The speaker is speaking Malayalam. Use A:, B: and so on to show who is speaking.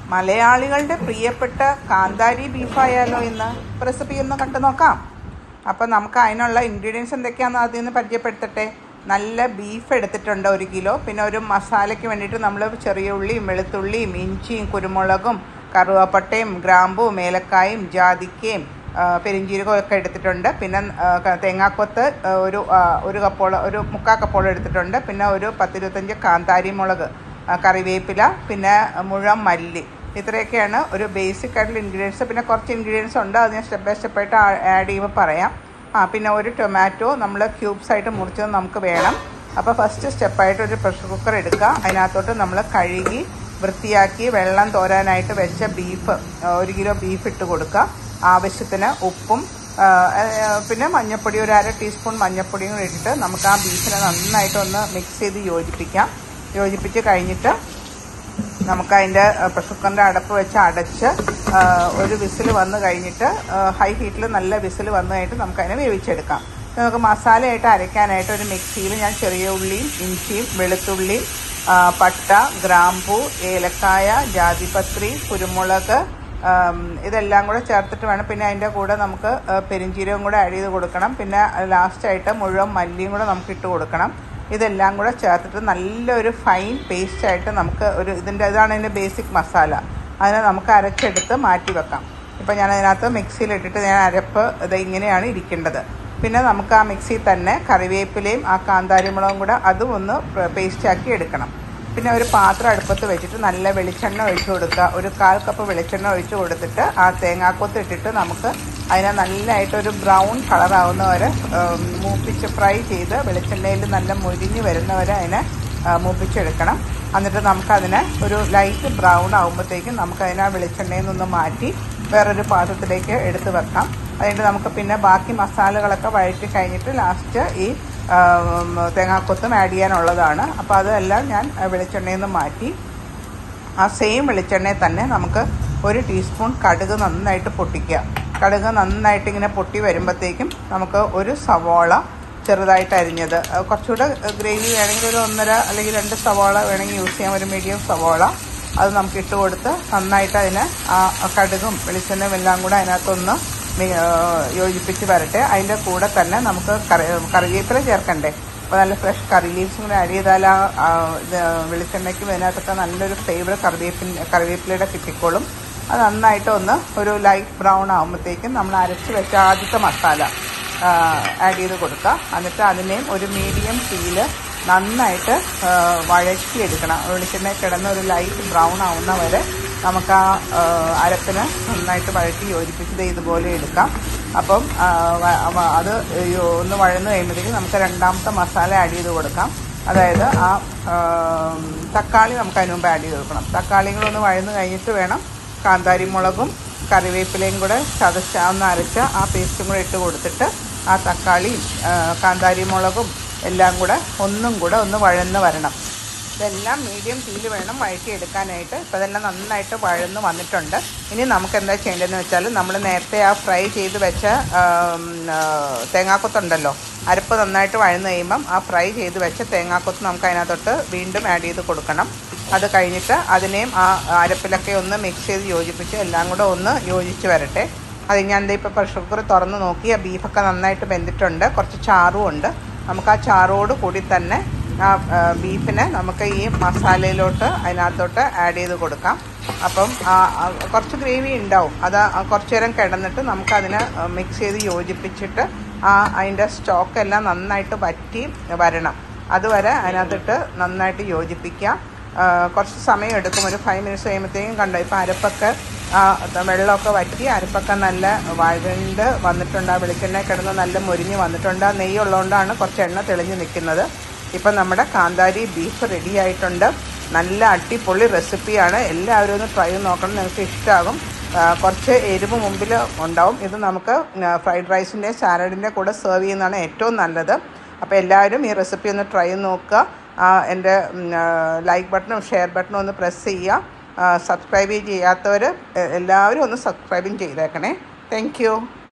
A: മലയാളികളുടെ പ്രിയപ്പെട്ട കാന്താരി ബീഫായാലോ ഇന്ന് റെസിപ്പി ഒന്ന് കണ്ടു നോക്കാം. അപ്പോൾ നമുക്ക് അതിനുള്ള ഇൻഗ്രീഡിയൻസ് എന്തൊക്കെയാണെന്ന് ആദ്യം ഒന്ന് പരിചയപ്പെടുത്തട്ടെ. നല്ല ബീഫ് എടുത്തിട്ടുണ്ട് 1 കിലോ. പിന്നെ ഒരു മസാലയ്ക്ക് വേണ്ടിയിട്ട് നമ്മൾ ചെറിയ ഉള്ളിയും വെളുത്തുള്ളിയും ഇഞ്ചിയും കുരുമുളകും കറുവപ്പട്ടയും ഗ്രാമ്പും ഏലക്കായും ജാതിക്കയും പെരിഞ്ചീരകവും ഒക്കെ എടുത്തിട്ടുണ്ട്. പിന്നെ തേങ്ങാക്കൊത്ത് ഒരു കപ്പോളം, ഒരു 3/4 കപ്പോളം എടുത്തിട്ടുണ്ട്. പിന്നെ ഒരു 10-25 കാന്താരി മുളക്, കറിവേപ്പില, പിന്നെ മുഴുവൻ മല്ലി. ഇത്രയൊക്കെയാണ് ഒരു ബേസിക് ആയിട്ടുള്ള ഇൻഗ്രീഡിയൻസ്. പിന്നെ കുറച്ച് ഇൻഗ്രീഡിയൻസ് ഉണ്ട്, അത് ഞാൻ സ്റ്റെപ്പ് ബൈ സ്റ്റെപ്പായിട്ട് ആഡ് ചെയ്യുമ്പോൾ പറയാം. പിന്നെ ഒരു ടൊമാറ്റോ നമ്മൾ ക്യൂബ്സ് ആയിട്ട് മുറിച്ചത് നമുക്ക് വേണം. അപ്പോൾ ഫസ്റ്റ് സ്റ്റെപ്പായിട്ട് ഒരു പ്രഷർ കുക്കർ എടുക്കുക. അതിനകത്തോട്ട് നമ്മൾ കഴുകി വൃത്തിയാക്കി വെള്ളം തോരാനായിട്ട് വെച്ച ബീഫ്, 1 കിലോ ബീഫ് ഇട്ട് കൊടുക്കുക. ആവശ്യത്തിന് ഉപ്പും പിന്നെ മഞ്ഞൾപ്പൊടി, ഒരു 1/2 ടീസ്പൂൺ മഞ്ഞൾപ്പൊടിയും കൂടി ഇട്ടിട്ട് നമുക്ക് ആ ബീഫിനെ നന്നായിട്ടൊന്ന് മിക്സ് ചെയ്ത് യോജിപ്പിച്ച് കഴിഞ്ഞിട്ട് നമുക്ക് അതിൻ്റെ പ്രഷർ കുക്കറിൻ്റെ അടപ്പ് വെച്ച് അടച്ച് ഒരു വിസിൽ വന്ന് കഴിഞ്ഞിട്ട് ഹൈ ഹീറ്റിൽ നല്ല വിസിൽ വന്നു കഴിഞ്ഞിട്ട് നമുക്കതിനെ വേവിച്ചെടുക്കാം. നമുക്ക് മസാലയായിട്ട് അരയ്ക്കാനായിട്ട് ഒരു മിക്സിയിൽ ഞാൻ ചെറിയ ഉള്ളിയും ഇഞ്ചിയും വെളുത്തുള്ളിയും പട്ട, ഗ്രാമ്പൂ, ഏലക്കായ, ജാതിപത്രി, കുരുമുളക് ഇതെല്ലാം കൂടെ ചേർത്തിട്ട് വേണം. പിന്നെ അതിൻ്റെ കൂടെ നമുക്ക് പെരിഞ്ചീരകം കൂടെ ആഡ് ചെയ്ത് കൊടുക്കണം. പിന്നെ ലാസ്റ്റായിട്ട് മുഴുവൻ മല്ലിയും കൂടെ നമുക്ക് ഇട്ട് കൊടുക്കണം. ഇതെല്ലാം കൂടെ ചേർത്തിട്ട് നല്ലൊരു ഫൈൻ പേസ്റ്റായിട്ട് നമുക്ക് ഇതാണ് അതിൻ്റെ ബേസിക് മസാല. അതിനെ നമുക്ക് അരച്ചെടുത്ത് മാറ്റി വെക്കാം. ഇപ്പോൾ ഞാൻ അതിനകത്ത് മിക്സിയിലിട്ടിട്ട് ഞാൻ അരപ്പ് ഇങ്ങനെയാണ് ഇരിക്കേണ്ടത്. പിന്നെ നമുക്ക് ആ മിക്സിയിൽ തന്നെ കറിവേപ്പിലയും ആ കാന്താരി മുളകും കൂടെ അതും ഒന്ന് പേസ്റ്റാക്കി എടുക്കണം. പിന്നെ ഒരു പാത്രം അടുപ്പത്ത് വെച്ചിട്ട് നല്ല വെളിച്ചെണ്ണ ഒഴിച്ച് കൊടുക്കുക. ഒരു 1/4 കപ്പ് വെളിച്ചെണ്ണ ഒഴിച്ച് കൊടുത്തിട്ട് ആ തേങ്ങാക്കൊത്ത് ഇട്ടിട്ട് നമുക്ക് അതിനെ നല്ലതായിട്ടൊരു ബ്രൗൺ കളറാവുന്നവരെ മൂപ്പിച്ച് ഫ്രൈ ചെയ്ത് വെളിച്ചെണ്ണയിൽ നല്ല മൊരിഞ്ഞ് വരുന്നവരെ അതിനെ മൂപ്പിച്ചെടുക്കണം. എന്നിട്ട് നമുക്കതിനെ ഒരു ലൈറ്റ് ബ്രൗൺ ആകുമ്പോഴത്തേക്കും നമുക്കതിനെ ആ വെളിച്ചെണ്ണയിൽ നിന്ന് മാറ്റി വേറൊരു പാത്രത്തിലേക്ക് എടുത്ത് വെക്കാം. അതിൻ്റെ നമുക്ക് പിന്നെ ബാക്കി മസാലകളൊക്കെ വഴറ്റി കഴിഞ്ഞിട്ട് ലാസ്റ്റ് ഈ തേങ്ങാക്കൊത്തും ആഡ് ചെയ്യാനുള്ളതാണ്. അപ്പോൾ അതെല്ലാം ഞാൻ വെളിച്ചെണ്ണയിൽ നിന്ന് മാറ്റി ആ സെയിം വെളിച്ചെണ്ണയിൽ തന്നെ നമുക്ക് 1 ടീസ്പൂൺ കടുക് നന്നായിട്ട് പൊട്ടിക്കുക. കടുക് നന്നായിട്ട് ഇങ്ങനെ പൊട്ടി വരുമ്പോഴത്തേക്കും നമുക്ക് ഒരു സവാള ചെറുതായിട്ട് അരിഞ്ഞത്, കുറച്ചുകൂടെ ഗ്രേവി വേണമെങ്കിൽ ഒരു 1.5 അല്ലെങ്കിൽ 2 സവാള വേണമെങ്കിൽ യൂസ് ചെയ്യാം, ഒരു മീഡിയം സവാള. അത് നമുക്ക് ഇട്ട് കൊടുത്ത് നന്നായിട്ട് അതിന് ആ കടുകും വെളിച്ചെണ്ണയും എല്ലാം കൂടെ അതിനകത്തൊന്ന് യോജിപ്പിച്ച് വരട്ടെ. അതിൻ്റെ കൂടെ തന്നെ നമുക്ക് കറിവേപ്പില ചേർക്കണ്ടേ. അപ്പോൾ നല്ല ഫ്രഷ് കറി ലീവ്സും കൂടെ ആഡ് ചെയ്താൽ ആ വെളിച്ചെണ്ണയ്ക്കും അതിനകത്തൊക്കെ നല്ലൊരു ഫ്ലേവർ കറിവേപ്പിലയുടെ കിട്ടിക്കോളും. അത് നന്നായിട്ട് ഒരു ലൈറ്റ് ബ്രൗൺ ആകുമ്പോഴത്തേക്കും നമ്മൾ അരച്ച് വെച്ച ആദ്യത്തെ മസാല ആഡ് ചെയ്ത് കൊടുക്കുക. എന്നിട്ട് അതിനെയും ഒരു മീഡിയം തീയിൽ നന്നായിട്ട് വഴറ്റിയെടുക്കണം. വെളിച്ചെണ്ണ കിടന്ന് ഒരു ലൈറ്റ് ബ്രൗൺ ആവുന്ന വരെ നമുക്ക് ആ അരപ്പിന് നന്നായിട്ട് വഴറ്റി യോജിപ്പിച്ചത് ഇതുപോലെ എടുക്കാം. അപ്പം അത് ഒന്ന് വഴന്ന് കഴിയുമ്പോഴത്തേക്കും നമുക്ക് രണ്ടാമത്തെ മസാല ആഡ് ചെയ്ത് കൊടുക്കാം. അതായത് ആ തക്കാളി നമുക്ക് അതിന് മുമ്പ് ആഡ് ചെയ്ത് കൊടുക്കണം. തക്കാളിയും കൂടെ ഒന്ന് വഴന്ന് കഴിഞ്ഞിട്ട് വേണം കാന്താരി മുളകും കറിവേപ്പിലയും കൂടെ ഒന്ന് അരച്ച ആ പേസ്റ്റും കൂടെ ഇട്ട് കൊടുത്തിട്ട് ആ തക്കാളിയും കാന്താരി മുളകും എല്ലാം കൂടെ ഒന്ന് വഴന്ന് വരണം. ഇതെല്ലാം മീഡിയം തീയിൽ വേണം വഴറ്റിയെടുക്കാനായിട്ട്. ഇപ്പോൾ ഇതെല്ലാം നന്നായിട്ട് വഴന്ന് വന്നിട്ടുണ്ട്. ഇനി നമുക്ക് എന്താ ചെയ്യേണ്ടതെന്ന് വെച്ചാൽ നമ്മൾ നേരത്തെ ആ ഫ്രൈ ചെയ്ത് വെച്ച തേങ്ങാക്കൊത്തുണ്ടല്ലോ, അരപ്പ് നന്നായിട്ട് വഴന്ന് കഴിയുമ്പം ആ ഫ്രൈ ചെയ്ത് വെച്ച തേങ്ങാക്കൊത്ത് നമുക്ക് അതിനകത്തോട്ട് വീണ്ടും ആഡ് ചെയ്ത് കൊടുക്കണം. അത് കഴിഞ്ഞിട്ട് അതിനെയും ആ അരപ്പിലൊക്കെ ഒന്ന് മിക്സ് ചെയ്ത് യോജിപ്പിച്ച് എല്ലാം കൂടെ ഒന്ന് യോജിച്ച് വരട്ടെ. അത് ഞാൻ ഇപ്പോൾ പ്രഷർ കുക്കർ തുറന്ന് നോക്കി ആ ബീഫൊക്കെ നന്നായിട്ട് വെന്തിട്ടുണ്ട്. കുറച്ച് ചാറും ഉണ്ട്. നമുക്ക് ആ ചാറോട് കൂടി തന്നെ ആ ബീഫിനെ നമുക്ക് ഈ മസാലയിലോട്ട് അതിനകത്തോട്ട് ആഡ് ചെയ്ത് കൊടുക്കാം. അപ്പം കുറച്ച് ഗ്രേവി ഉണ്ടാവും. അത് കുറച്ച് നേരം കിടന്നിട്ട് നമുക്കതിനെ മിക്സ് ചെയ്ത് യോജിപ്പിച്ചിട്ട് അതിൻ്റെ സ്റ്റോക്കെല്ലാം നന്നായിട്ട് വറ്റി വരണം. അതുവരെ അതിനകത്തിട്ട് നന്നായിട്ട് യോജിപ്പിക്കാം. കുറച്ച് സമയം എടുക്കും, ഒരു 5 മിനിറ്റ്സ് കഴിയുമ്പോഴത്തേക്കും കണ്ടോ ഇപ്പോൾ അരപ്പൊക്കെ വെള്ളമൊക്കെ വറ്റി അരപ്പൊക്കെ നല്ല വഴണ്ട് വന്നിട്ടുണ്ട്. ആ വെളിച്ചെണ്ണ കിടന്ന് നല്ല മൊരിഞ്ഞ് വന്നിട്ടുണ്ട്. ആ നെയ്യുള്ളതുകൊണ്ടാണ് കുറച്ച് എണ്ണ തെളിഞ്ഞ് നിൽക്കുന്നത്. ഇപ്പം നമ്മുടെ കാന്താരി ബീഫ് റെഡി ആയിട്ടുണ്ട്. നല്ല അടിപൊളി റെസിപ്പിയാണ്. എല്ലാവരും ഒന്ന് ട്രൈ ചെയ്ത് നോക്കണം, നിങ്ങൾക്ക് ഇഷ്ടമാകും. കുറച്ച് എരിവ് മുമ്പിൽ ഉണ്ടാവും. ഇത് നമുക്ക് ഫ്രൈഡ് റൈസിൻ്റെ സാലഡിൻ്റെ കൂടെ സെർവ് ചെയ്യുന്നതാണ് ഏറ്റവും നല്ലത്. അപ്പോൾ എല്ലാവരും ഈ റെസിപ്പി ഒന്ന് ട്രൈ ചെയ്ത് നോക്കുക. എൻ്റെ ലൈക്ക് ബട്ടണും ഷെയർ ബട്ടണും ഒന്ന് പ്രസ് ചെയ്യുക. സബ്സ്ക്രൈബ് ചെയ്യാത്തവർ എല്ലാവരും ഒന്ന് സബ്സ്ക്രൈബും ചെയ്തേക്കണേ. Thank U.